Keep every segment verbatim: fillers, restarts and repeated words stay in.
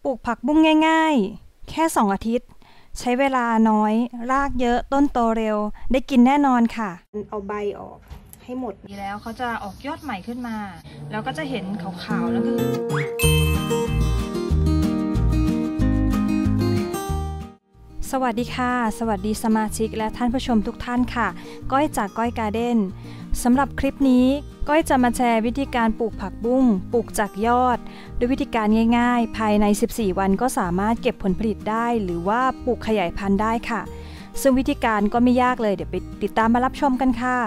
ปลูกผักบุ้งง่ายๆแค่สองอาทิตย์ใช้เวลาน้อยรากเยอะต้นโตเร็วได้กินแน่นอนค่ะเอาใบออกให้หมดนี้แล้วเขาจะออกยอดใหม่ขึ้นมาแล้วก็จะเห็นขาวๆนั่นคือสวัสดีค่ะสวัสดีสมาชิกและท่านผู้ชมทุกท่านค่ะก้อยจากก้อยการ์เด้นสำหรับคลิปนี้ก้อยจะมาแชร์วิธีการปลูกผักบุ้งปลูกจากยอดด้วยวิธีการง่ายๆภายในสิบสี่วันก็สามารถเก็บผลผลิตได้หรือว่าปลูกขยายพันธุ์ได้ค่ะซึ่งวิธีการก็ไม่ยากเลยเดี๋ยวไปติดตามมารับชมกันค่ะ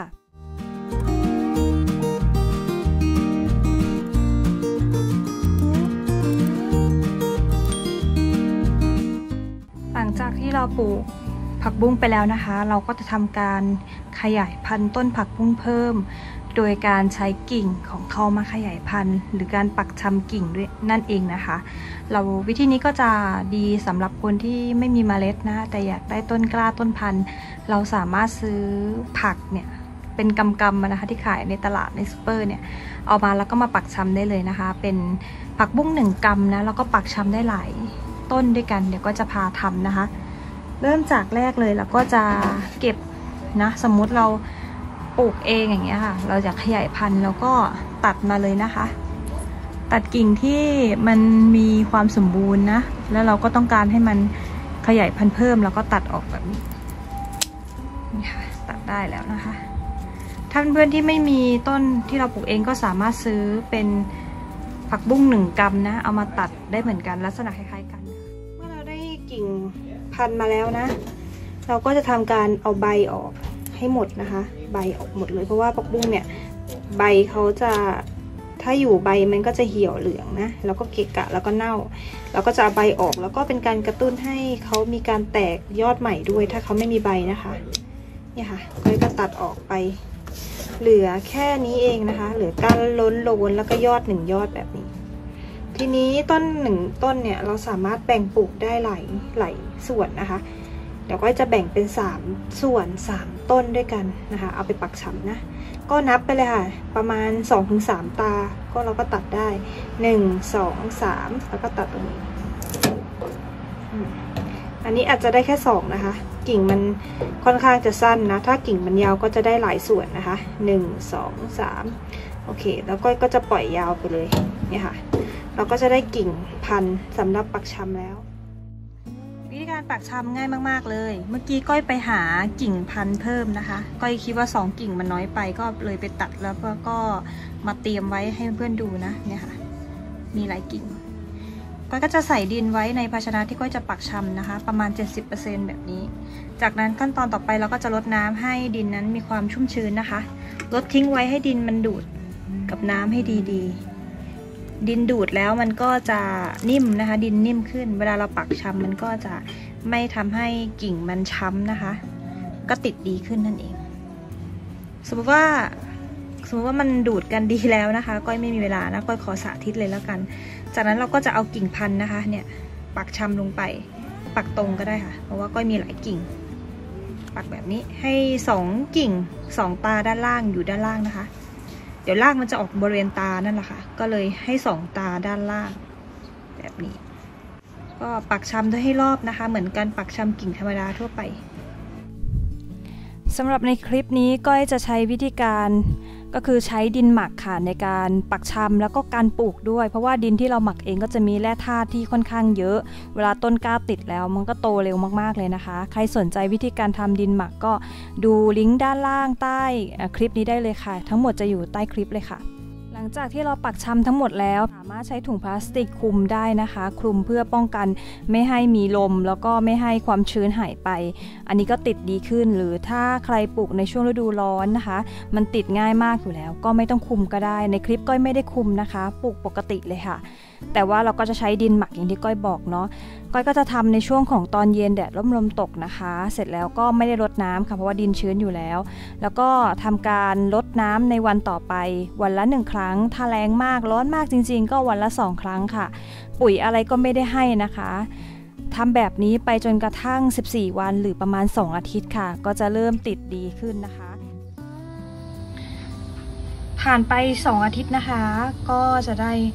หลังจากที่เราปลูกผักบุ้งไปแล้วนะคะเราก็จะทำการขยายพันธุ์ต้นผักบุ้งเพิ่มโดยการใช้กิ่งของเขามาขยายพันธุ์หรือการปักชำกิ่งด้วยนั่นเองนะคะเราวิธีนี้ก็จะดีสำหรับคนที่ไม่มีเมล็ดนะแต่อยากได้ต้นกล้าต้นพันธุ์เราสามารถซื้อผักเนี่ยเป็นกำกำมานะคะที่ขายในตลาดในซูเปอร์เนี่ยเอามาแล้วก็มาปักชำได้เลยนะคะเป็นผักบุ้งหนึ่งกำนะแล้วก็ปักชำได้หลายต้นด้วยกันเดี๋ยวก็จะพาทำนะคะเริ่มจากแรกเลยเราก็จะเก็บนะสมมุติเราปลูกเองอย่างเงี้ยค่ะเราจะขยายพันธุ์แล้วก็ตัดมาเลยนะคะตัดกิ่งที่มันมีความสมบูรณ์นะแล้วเราก็ต้องการให้มันขยายพันธุ์เพิ่มแล้วก็ตัดออกแบบนี้นี่ค่ะตัดได้แล้วนะคะถ้าเพื่อนๆที่ไม่มีต้นที่เราปลูกเองก็สามารถซื้อเป็นผักบุ้งหนึ่งกำนะเอามาตัดได้เหมือนกันลักษณะคล้ายๆกันเมื่อเราได้กิ่งพันธุ์มาแล้วนะเราก็จะทำการเอาใบออกให้หมดนะคะใบออกหมดเลยเพราะว่าผักบุ้งเนี่ยใบเขาจะถ้าอยู่ใบมันก็จะเหี่ยวเหลืองนะแล้วก็เกะกะแล้วก็เน่าเราก็จะเอาใบออกแล้วก็เป็นการกระตุ้นให้เขามีการแตกยอดใหม่ด้วยถ้าเขาไม่มีใบนะคะเนี่ยค่ะก็ตัดออกไปเหลือแค่นี้เองนะคะเหลือก้านล้นโลนแล้วก็ยอดหนึ่งยอดแบบนี้ทีนี้ต้นหนึ่งต้นเนี่ยเราสามารถแบ่งปลูกได้หลายหลายส่วนนะคะเดี๋ยวก็จะแบ่งเป็นสามส่วนสามต้นด้วยกันนะคะเอาไปปักชำนะก็นับไปเลยค่ะประมาณ สองถึงสาม ตาก็เราก็ตัดได้หนึ่ง สอง สามแล้วก็ตัดตรงนี้อันนี้อาจจะได้แค่สองนะคะกิ่งมันค่อนข้างจะสั้นนะถ้ากิ่งมันยาวก็จะได้หลายส่วนนะคะหนึ่ง สอง สามโอเคแล้วก็ก็จะปล่อยยาวไปเลยเนี่ยค่ะเราก็จะได้กิ่งพันธุ์สำหรับปักชำแล้ววิธีการปักชำง่ายมากๆเลยเมื่อกี้ก้อยไปหากิ่งพันธุ์เพิ่มนะคะก้อยคิดว่าสองกิ่งมันน้อยไปก็เลยไปตัดแล้วก็มาเตรียมไว้ให้เพื่อนดูนะเนี่ยค่ะมีหลายกิ่งก้อยก็จะใส่ดินไว้ในภาชนะที่ก้อยจะปักชำนะคะประมาณ เจ็ดสิบเปอร์เซ็นต์ แบบนี้จากนั้นขั้นตอนต่อไปเราก็จะรดน้ำให้ดินนั้นมีความชุ่มชื้นนะคะรดทิ้งไว้ให้ดินมันดูดกับน้ำให้ดีๆดินดูดแล้วมันก็จะนิ่มนะคะดินนิ่มขึ้นเวลาเราปักชำมันก็จะไม่ทำให้กิ่งมันช้ำนะคะก็ติดดีขึ้นนั่นเองสมมติว่าสมมติว่ามันดูดกันดีแล้วนะคะก้อยไม่มีเวลานะก้อยขอสาธิตเลยแล้วกันจากนั้นเราก็จะเอากิ่งพันธุ์นะคะเนี่ยปักชำลงไปปักตรงก็ได้ค่ะเพราะว่าก้อยมีหลายกิ่งปักแบบนี้ให้สองกิ่งสองตาด้านล่างอยู่ด้านล่างนะคะเดี๋ยวล่างมันจะออกบริเวณตานั่นแหละค่ะก็เลยให้สองตาด้านล่างแบบนี้ก็ปักชำด้วยให้รอบนะคะเหมือนการปักชำกิ่งธรรมดาทั่วไปสำหรับในคลิปนี้ก้อยจะใช้วิธีการก็คือใช้ดินหมักค่ะในการปักชำแล้วก็การปลูกด้วยเพราะว่าดินที่เราหมักเองก็จะมีแร่ธาตุที่ค่อนข้างเยอะเวลาต้นกล้าติดแล้วมันก็โตเร็วมากๆเลยนะคะใครสนใจวิธีการทำดินหมักก็ดูลิงก์ด้านล่างใต้คลิปนี้ได้เลยค่ะทั้งหมดจะอยู่ใต้คลิปเลยค่ะหลังจากที่เราปักชำทั้งหมดแล้วสามารถใช้ถุงพลาสติกคลุมได้นะคะคลุมเพื่อป้องกันไม่ให้มีลมแล้วก็ไม่ให้ความชื้นหายไปอันนี้ก็ติดดีขึ้นหรือถ้าใครปลูกในช่วงฤดูร้อนนะคะมันติดง่ายมากอยู่แล้วก็ไม่ต้องคลุมก็ได้ในคลิปก้อยไม่ได้คลุมนะคะปลูกปกติเลยค่ะแต่ว่าเราก็จะใช้ดินหมักอย่างที่ก้อยบอกเนาะก้อยก็จะทำในช่วงของตอนเย็นแดดร่มลมตกนะคะเสร็จแล้วก็ไม่ได้รดน้ำค่ะเพราะว่าดินชื้นอยู่แล้วแล้วก็ทำการรดน้ำในวันต่อไปวันละหนึ่งครั้งถ้าแรงมากร้อนมากจริงๆก็วันละสองครั้งค่ะปุ๋ยอะไรก็ไม่ได้ให้นะคะทำแบบนี้ไปจนกระทั่งสิบสี่วันหรือประมาณสองอาทิตย์ค่ะก็จะเริ่มติดดีขึ้นนะคะผ่านไปสองอาทิตย์นะคะก็จะได้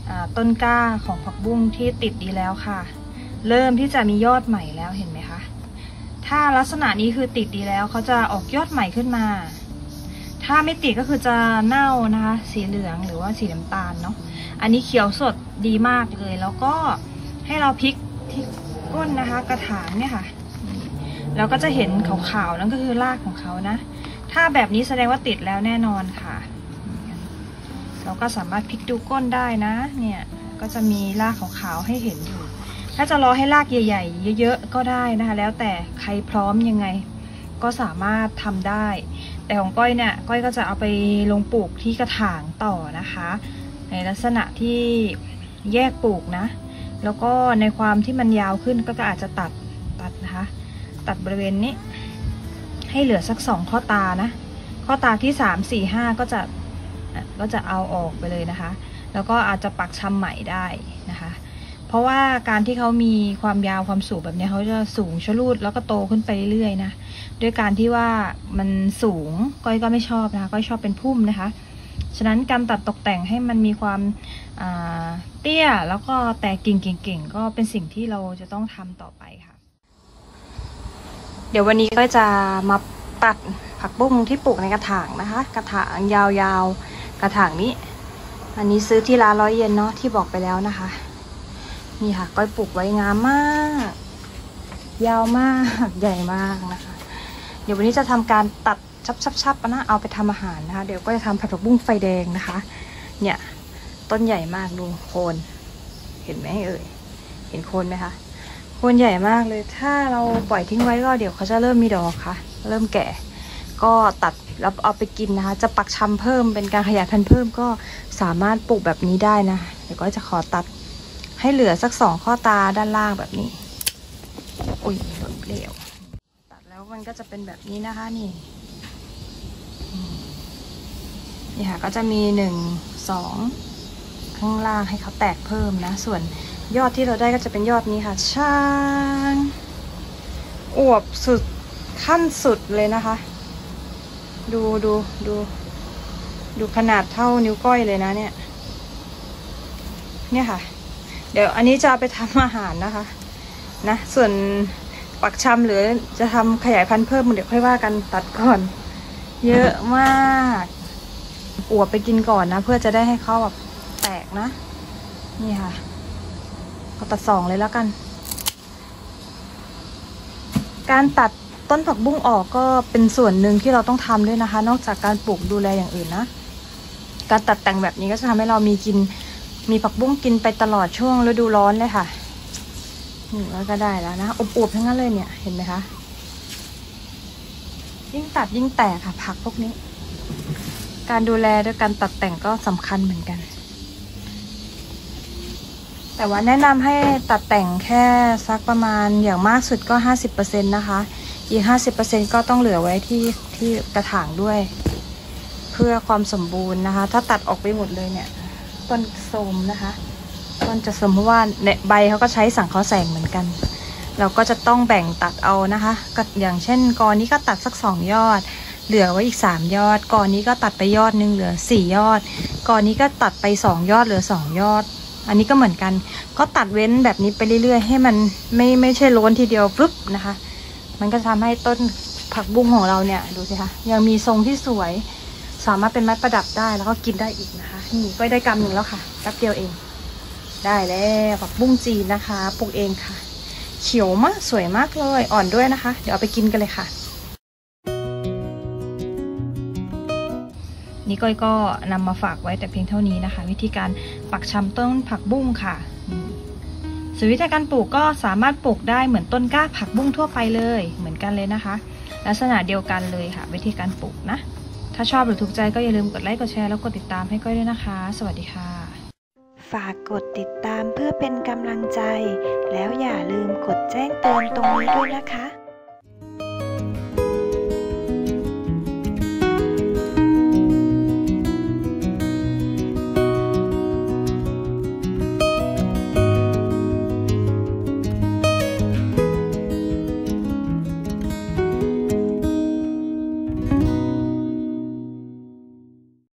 ต้นกล้าของผักบุ้งที่ติดดีแล้วค่ะเริ่มที่จะมียอดใหม่แล้วเห็นไหมคะถ้าลักษณะนี้คือติดดีแล้วเขาจะออกยอดใหม่ขึ้นมาถ้าไม่ติดก็คือจะเน่านะคะสีเหลืองหรือว่าสีน้ำตาลเนาะอันนี้เขียวสดดีมากเลยแล้วก็ให้เราพลิกที่ก้นนะคะกระถางเนี่ยค่ะเราก็จะเห็นขาวๆนั่นก็คือรากของเขานะถ้าแบบนี้แสดงว่าติดแล้วแน่นอนค่ะเราก็สามารถพลิกดูก้นได้นะเนี่ยก็จะมีรากขาวๆให้เห็นอยู่ถ้าจะรอให้รากใหญ่ๆเยอะๆก็ได้นะคะแล้วแต่ใครพร้อมยังไงก็สามารถทำได้แต่ของก้อยเนี่ยก้อยก็จะเอาไปลงปลูกที่กระถางต่อนะคะในลักษณะที่แยกปลูกนะแล้วก็ในความที่มันยาวขึ้นก็อาจจะตัดตัดนะคะตัดบริเวณนี้ให้เหลือสักสองข้อตานะข้อตาที่สามสี่ห้าก็จะก็จะเอาออกไปเลยนะคะแล้วก็อาจจะปักชำใหม่ได้นะคะเพราะว่าการที่เขามีความยาวความสูงแบบนี้เขาจะสูงชะลูดแล้วก็โตขึ้นไปเรื่อยๆนะด้วยการที่ว่ามันสูงก้อยก็ไม่ชอบนะคะก้อยชอบเป็นพุ่มนะคะฉะนั้นการตัดตกแต่งให้มันมีความเตี้ยแล้วก็แตกกิ่งเก่งๆก็เป็นสิ่งที่เราจะต้องทำต่อไปค่ะเดี๋ยววันนี้ก็จะมาตัดผักบุ้งที่ปลูกในกระถางนะคะกระถางยาวๆกระถางนี้อันนี้ซื้อที่ร้านร้อยเยนเนาะที่บอกไปแล้วนะคะนี่ค่ะก้อยปลูกไว้งามมากยาวมากใหญ่มากนะคะเดี๋ยววันนี้จะทำการตัดชับๆๆนะเอาไปทำอาหารนะคะเดี๋ยวก็จะทำผัดผักบุ้งไฟแดงนะคะเนี่ยต้นใหญ่มากดูโคนเห็นไหมเอ่ยเห็นโคนไหมคะโคนใหญ่มากเลยถ้าเราปล่อยทิ้งไว้ก็เดี๋ยวเขาจะเริ่มมีดอกค่ะเริ่มแก่ก็ตัดแล้วเอาไปกินนะคะจะปักชำเพิ่มเป็นการขยายพันธุ์เพิ่มก็สามารถปลูกแบบนี้ได้นะเดี๋ยวก็จะขอตัดให้เหลือสักสองข้อตาด้านล่างแบบนี้อุ้ยหล่นเปลี่ยวตัดแล้วมันก็จะเป็นแบบนี้นะคะนี่นี่ค่ะก็จะมีหนึ่งสองข้างล่างให้เขาแตกเพิ่มนะส่วนยอดที่เราได้ก็จะเป็นยอดนี้ค่ะช่างอวบสุดขั้นสุดเลยนะคะดูดูดูดูขนาดเท่านิ้วก้อยเลยนะเนี่ยเนี่ยค่ะเดี๋ยวอันนี้จะเอาไปทำอาหารนะคะนะส่วนปักชำหรือจะทำขยายพันธุ์เพิ่มเดี๋ยวค่อยว่ากันตัดก่อนเยอะมากอวบไปกินก่อนนะเพื่อจะได้ให้เขาแบบแตกนะนี่ค่ะก็ตัดสองเลยแล้วกันการตัดต้นผักบุ้งออกก็เป็นส่วนหนึ่งที่เราต้องทำด้วยนะคะนอกจากการปลูกดูแลอย่างอื่นนะการตัดแต่งแบบนี้ก็จะทำให้เรามีกินมีผักบุ้งกินไปตลอดช่วงฤดูร้อนเลยค่ะนี่แล้วก็ได้แล้วนะอวบๆทั้งนั้นเลยเนี่ยเห็นไหมคะยิ่งตัดยิ่งแตกค่ะผักพวกนี้การดูแลด้วยการตัดแต่งก็สำคัญเหมือนกันแต่ว่าแนะนำให้ตัดแต่งแค่สักประมาณอย่างมากสุดก็ ห้าสิบเปอร์เซ็นต์ นะคะอีก ห้าสิบเปอร์เซ็นต์ ก็ต้องเหลือไว้ที่ที่กระถางด้วยเพื่อความสมบูรณ์นะคะถ้าตัดออกไปหมดเลยเนี่ยต้นโทรมนะคะต้นจะสมเพราะว่าเนี่ยใบเขาก็ใช้สังเคราะห์แสงเหมือนกันเราก็จะต้องแบ่งตัดเอานะคะก็อย่างเช่นกอนี้ก็ตัดสักสองยอดเหลือไว้อีกสามยอดกอนี้ก็ตัดไปยอดนึงเหลือสี่ยอดกอนี้ก็ตัดไปสองยอดเหลือสองยอดอันนี้ก็เหมือนกันก็ตัดเว้นแบบนี้ไปเรื่อยๆให้มันไม่ไม่ใช่ล้นทีเดียวปุ๊บนะคะมันก็ทำให้ต้นผักบุ้งของเราเนี่ยดูสิคะยังมีทรงที่สวยสามารถเป็นไม้ประดับได้แล้วก็กินได้อีกนะคะนี่ก็ได้กำหนึ่งแล้วค่ะแป๊บเดียวเองได้แล้วผักบุ้งจีนนะคะปลูกเองค่ะเขียวมากสวยมากเลยอ่อนด้วยนะคะเดี๋ยวเอาไปกินกันเลยค่ะนี่ก้อยก็นำมาฝากไว้แต่เพียงเท่านี้นะคะวิธีการปักชำต้นผักบุ้งค่ะส่วนวิธีการปลูกก็สามารถปลูกได้เหมือนต้นกล้าผักบุ้งทั่วไปเลยเหมือนกันเลยนะคะลักษณะเดียวกันเลยค่ะวิธีการปลูกนะถ้าชอบหรือถูกใจก็อย่าลืมกดไลค์กดแชร์แล้วกดติดตามให้ก้อยด้วยนะคะสวัสดีค่ะฝากกดติดตามเพื่อเป็นกำลังใจแล้วอย่าลืมกดแจ้งเตือนตรงนี้ด้วยนะคะ